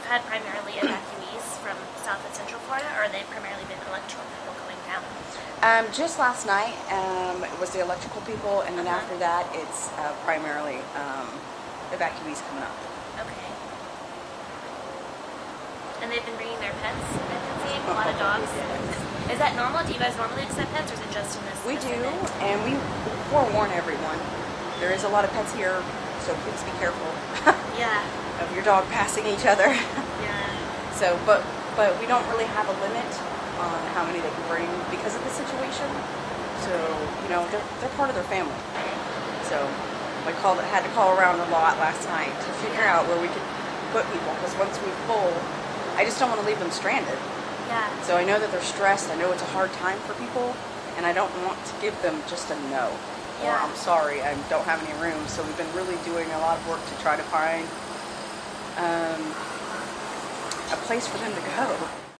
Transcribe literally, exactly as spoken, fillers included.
had primarily evacuees from South and Central Florida, or have they primarily been electrical people going down? Um, just last night um, it was the electrical people, and then Uh-huh. after that it's uh, primarily um, evacuees coming up. Okay. And they've been bringing their pets, I've been seeing, a lot of dogs. Yes. Is that normal? Do you guys normally accept pets, or is it just in this? We this do, event? and we forewarn everyone. There is a lot of pets here, so please be careful Yeah. of your dog passing each other. Yeah. So, but but we don't really have a limit on how many they can bring because of the situation. So, you know, they're, they're part of their family. So, I called, had to call around a lot last night to figure out where we could put people, because once we pull, I just don't want to leave them stranded. Yeah. So I know that they're stressed. I know it's a hard time for people, and I don't want to give them just a no. Or Yeah. I'm sorry, I don't have any room. So we've been really doing a lot of work to try to find um, a place for them to go.